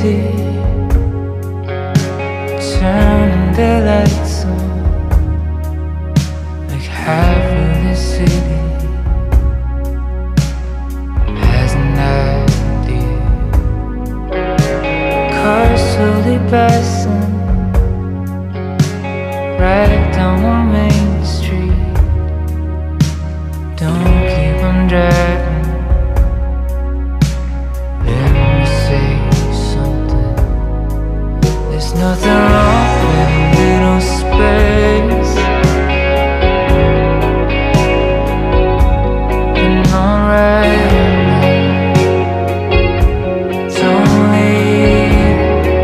city, turning their lights on, like half of the city has an idea. Cars slowly passing right down one main street. Don't keep on driving, let me say something. There's nothing wrong with a little space, and alright now. Don't leave.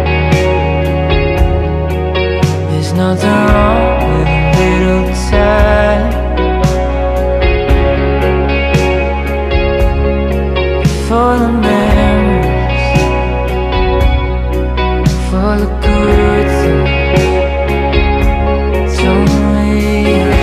There's nothing wrong with a little time for the memories, for the good things. Don't leave.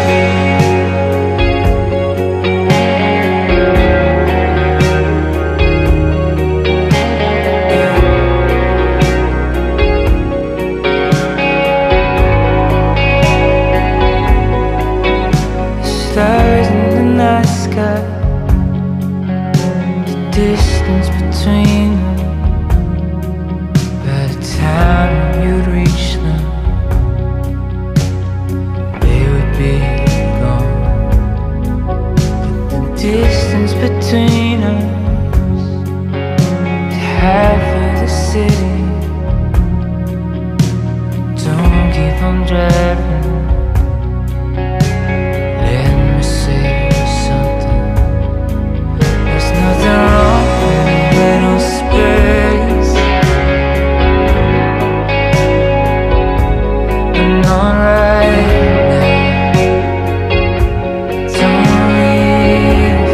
Stars in the night sky, the distance between them. By the time you'd reach them, they would be gone. But the distance between us is half of the city. Don't keep on driving, let me say something. There's nothing wrong with a little space, and alright now. Don't leave.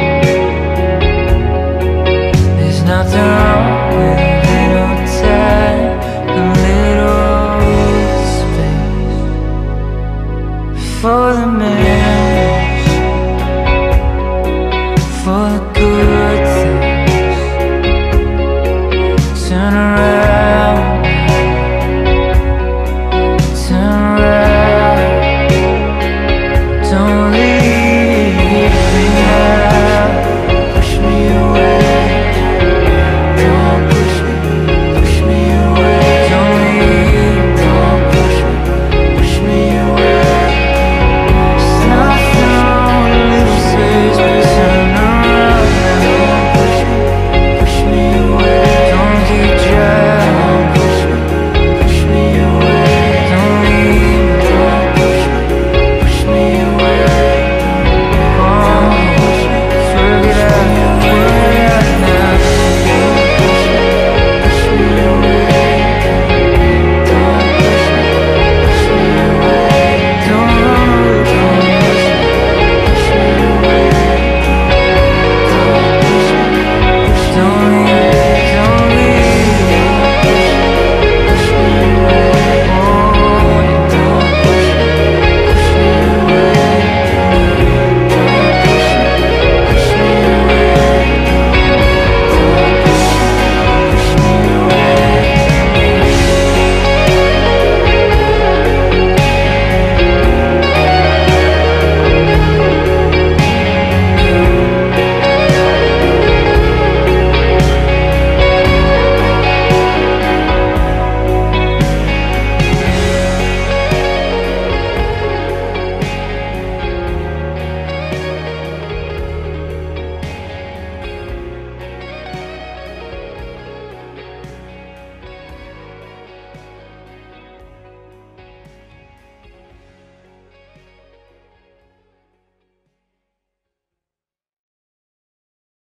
There's nothing wrong with a little time, a little space for the man.